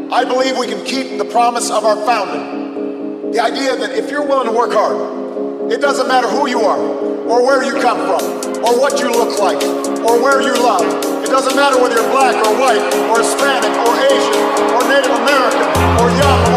I believe we can keep the promise of our founding. The idea that if you're willing to work hard, it doesn't matter who you are, or where you come from, or what you look like, or where you love. It doesn't matter whether you're black or white, or Hispanic, or Asian, or Native American, or young,